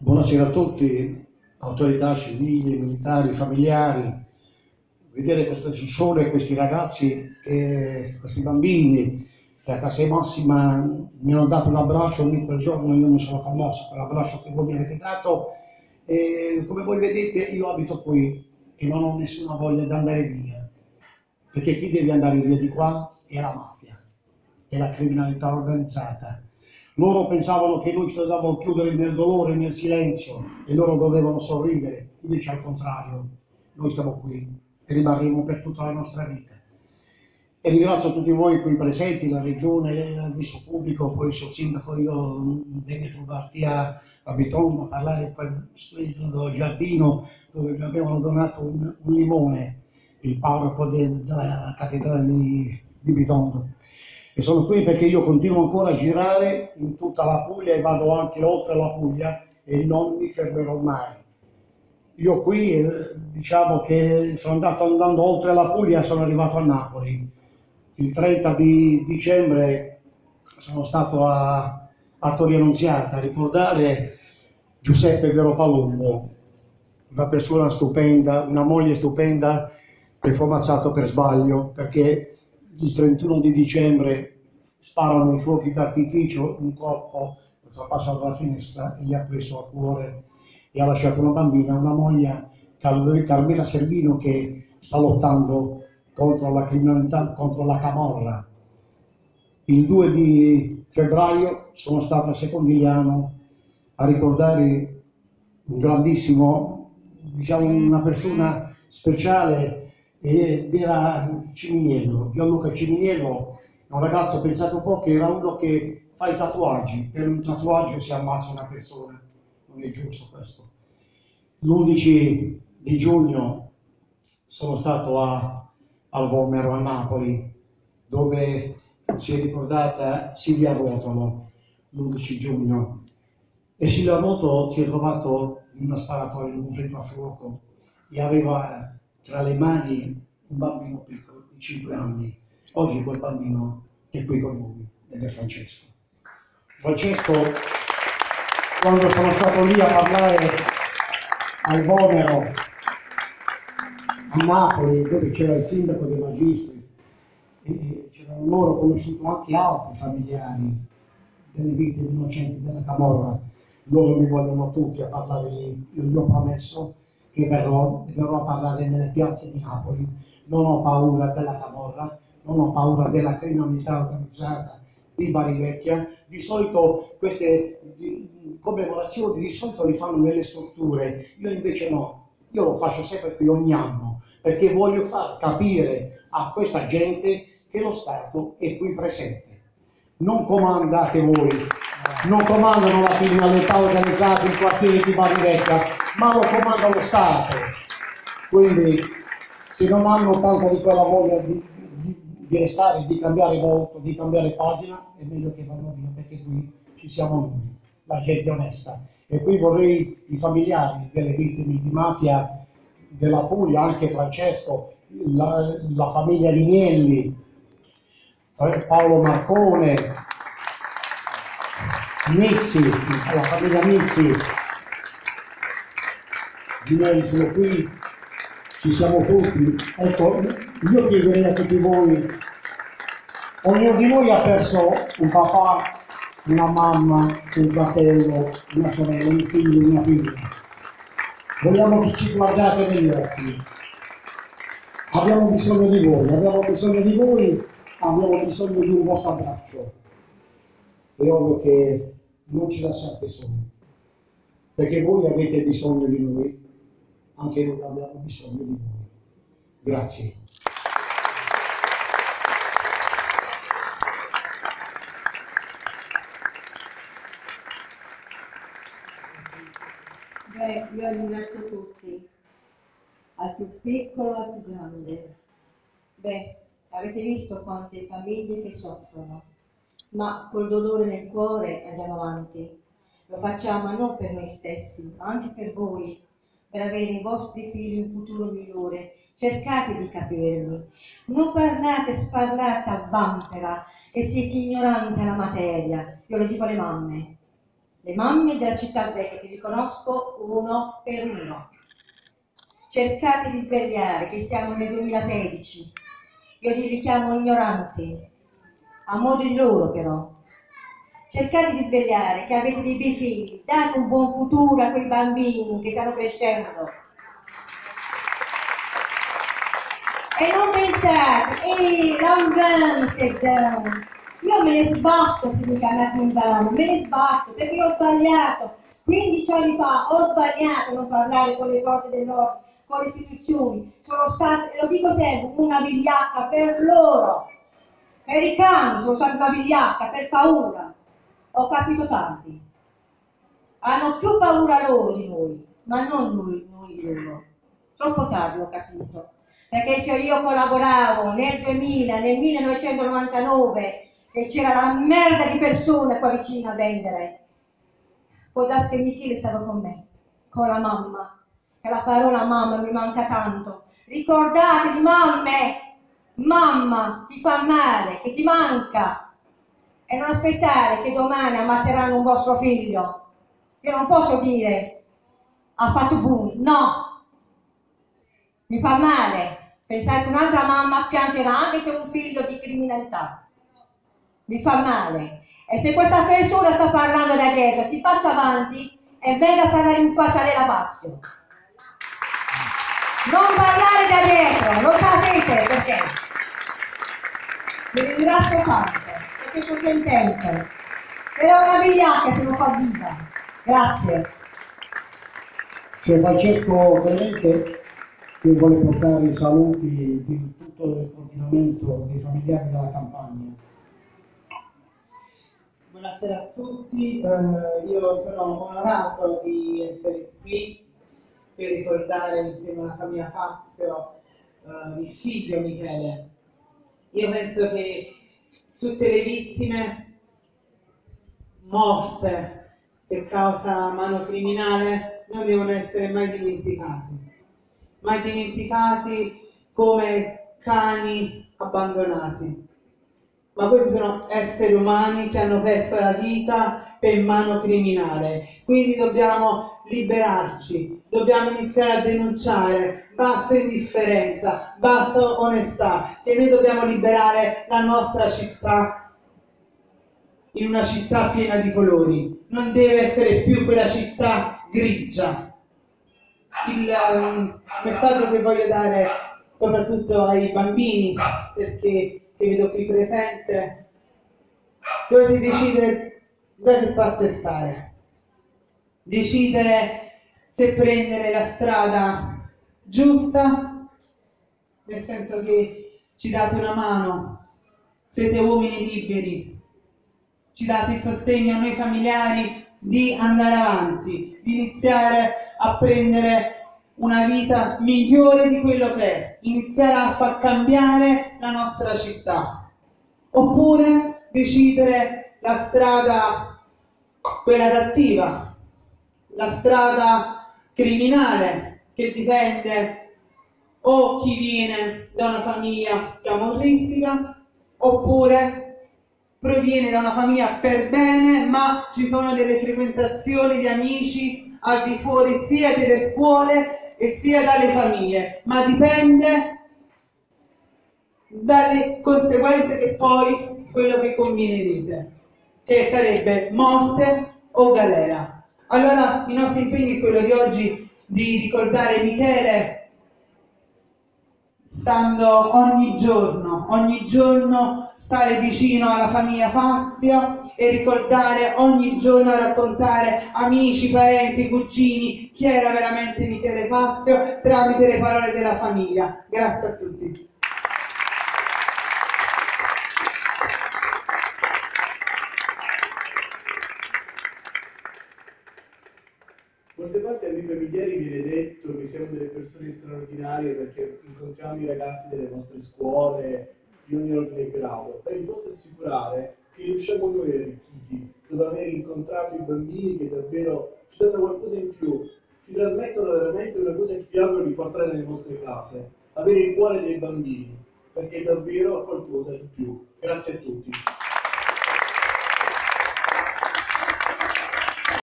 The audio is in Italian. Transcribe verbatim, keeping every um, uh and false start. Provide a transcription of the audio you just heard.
Buonasera a tutti, autorità civili, militari, familiari. Vedere questo Ciscione, questi ragazzi, che, questi bambini che a casa massima mi hanno dato un abbraccio, ogni quel giorno io mi sono commosso per l'abbraccio che voi mi avete dato. E come voi vedete io abito qui e non ho nessuna voglia di andare via, perché chi deve andare via di qua è la mafia, è la criminalità organizzata. Loro pensavano che noi ci dovevamo chiudere nel dolore, nel silenzio, e loro dovevano sorridere, invece al contrario, noi siamo qui e rimarremo per tutta la nostra vita. E ringrazio tutti voi qui presenti, la regione, il vice pubblico, poi il suo sindaco, io devo trovarti a, a Bitondo a parlare in quel splendido giardino dove mi avevano donato un, un limone, il parroco de, della cattedrale di, di Bitondo. E sono qui perché io continuo ancora a girare in tutta la Puglia e vado anche oltre la Puglia e non mi fermerò mai. Io qui eh, diciamo che sono andato andando oltre la Puglia e sono arrivato a Napoli. Il trenta di dicembre sono stato a, a Torre Annunziata a ricordare Giuseppe Vero Palumbo, una persona stupenda, una moglie stupenda che fu ammazzato per sbaglio perché il trentuno di dicembre sparano i fuochi d'artificio, un corpo è passato dalla finestra e gli ha preso a cuore e ha lasciato una bambina, una moglie, Carmela Servino, che sta lottando contro la criminalità, contro la camorra. Il due di febbraio sono stato a Secondigliano a ricordare un grandissimo, diciamo una persona speciale, ed era Ciminiello, Gianluca Ciminiello, un ragazzo, pensate un po', che era uno che fa i tatuaggi, per un tatuaggio si ammazza una persona, non è giusto questo. L'undici di giugno sono stato a, al Vomero a Napoli, dove si è ricordata Silvia Rotolo, l'undici giugno, e Silvia Rotolo si è trovato in una sparatoria, in un freddo a fuoco, e aveva tra le mani un bambino piccolo di cinque anni. Oggi quel bambino è qui con noi ed è Francesco. Francesco, quando sono stato lì a parlare al Vomero, a Napoli, dove c'era il sindaco dei Magistri, e c'erano loro, conosciuto anche altri familiari delle vittime innocenti della camorra, loro mi vogliono tutti a parlare lì. Io gli ho promesso che verrò, verrò a parlare nelle piazze di Napoli. Non ho paura della camorra, non ho paura della criminalità organizzata di Barivecchia. Di solito queste di, commemorazioni di solito li fanno nelle strutture, io invece no, io lo faccio sempre qui ogni anno, perché voglio far capire a questa gente che lo Stato è qui presente. Non comandate voi, non comandano la criminalità organizzata in quartieri di Barivecchia, ma lo comanda lo Stato. Quindi se non hanno tanta di quella voglia di, di, di restare, di cambiare volto, di cambiare pagina, è meglio che vanno via, perché qui ci siamo noi, la gente onesta. E qui vorrei i familiari delle vittime di mafia della Puglia, anche Francesco, la, la famiglia Linielli, Paolo Marcone, Mizzi, la famiglia Mizzi, di noi sono qui, ci siamo tutti. Ecco, io chiederei a tutti voi, ognuno di noi ha perso un papà, una mamma, un fratello, una sorella, un figlio, una figlia. Vogliamo che ci guardiate negli occhi. Abbiamo bisogno di voi, abbiamo bisogno di voi, abbiamo bisogno di un vostro abbraccio. È ovvio che non ci lasciate soli, perché voi avete bisogno di noi, anche noi abbiamo bisogno di voi. Grazie. Beh, io ringrazio tutti, al più piccolo al più grande. Beh, avete visto quante famiglie che soffrono, ma col dolore nel cuore andiamo avanti. Lo facciamo non per noi stessi, ma anche per voi, per avere i vostri figli un futuro migliore. Cercate di capirmi. Non parlate, sparlate a vampera e siete ignoranti alla materia. Io lo dico alle mamme. le mamme della città vecchia, che vi conosco uno per uno. Cercate di svegliare che siamo nel duemilasedici. Io li richiamo ignoranti, a modo di loro però. Cercate di svegliare che avete dei bei figli, date un buon futuro a quei bambini che stanno crescendo. E non pensate, ehi, non down, io me ne sbatto se mi chiamate un down, me ne sbatto perché ho sbagliato. quindici anni fa ho sbagliato a non parlare con le forze del nord, con le istituzioni. Sono stata, e lo dico sempre, una vigliacca per loro. Per i cani sono stata una vigliacca, per paura. Ho capito tanti. Hanno più paura loro di noi, ma non noi, noi di loro. Troppo tardi ho capito. Perché se io collaboravo nel duemila, nel millenovecentonovantanove, e c'era la merda di persone qua vicino a vendere, può darsi che Michele stava con me, con la mamma. E la parola mamma mi manca tanto. Ricordatevi, mamme, mamma ti fa male, che ti manca. E non aspettare che domani ammazzeranno un vostro figlio. Io non posso dire, ha fatto boom, no. Mi fa male pensare che un'altra mamma piangerà anche se è un figlio di criminalità. Mi fa male. E se questa persona sta parlando da dietro, si faccia avanti e venga a parlare in faccia della Fazio. Non parlare da dietro, lo sapete perché. Vi ringrazio tanto, perché sto sentendo. Però una vigliacca se lo fa viva. Grazie. C'è Francesco Clemente che vuole portare i saluti di tutto il coordinamento dei familiari della campagna. Buonasera a tutti, eh, io sono onorato di essere qui per ricordare insieme alla famiglia Fazio eh, il figlio Michele. Io penso che tutte le vittime morte per causa mano criminale non devono essere mai dimenticati, mai dimenticati come cani abbandonati. Ma questi sono esseri umani che hanno perso la vita per mano criminale, quindi dobbiamo liberarci, dobbiamo iniziare a denunciare, basta indifferenza, basta onestà, che noi dobbiamo liberare la nostra città in una città piena di colori, non deve essere più quella città grigia. Il um, messaggio che voglio dare soprattutto ai bambini, perché che vedo qui presente, dovete decidere da che parte stare, decidere se prendere la strada giusta, nel senso che ci date una mano, siete uomini liberi, ci date il sostegno a noi familiari di andare avanti, di iniziare a prendere una vita migliore di quello che è, iniziare a far cambiare la nostra città, oppure decidere la strada, quella cattiva, la strada criminale, che dipende o chi viene da una famiglia camorristica, oppure proviene da una famiglia per bene, ma ci sono delle frequentazioni di amici al di fuori sia delle scuole e sia dalle famiglie, ma dipende dalle conseguenze che poi quello che combinerete, che sarebbe morte o galera. Allora il nostro impegno è quello di oggi di ricordare Michele, stando ogni giorno, ogni giorno stare vicino alla famiglia Fazio e ricordare ogni giorno, raccontare amici, parenti, cugini chi era veramente Michele Fazio tramite le parole della famiglia. Grazie a tutti. Molte volte a noi familiari viene detto che siamo delle persone straordinarie perché incontriamo i ragazzi delle nostre scuole di ogni ordine e grado, ma vi posso assicurare che riusciamo noi arricchiti dopo aver incontrato i bambini che davvero ci danno qualcosa in più, ci trasmettono veramente una cosa che vi auguro di portare nelle vostre case, avere il cuore dei bambini, perché è davvero qualcosa di più. Grazie a tutti.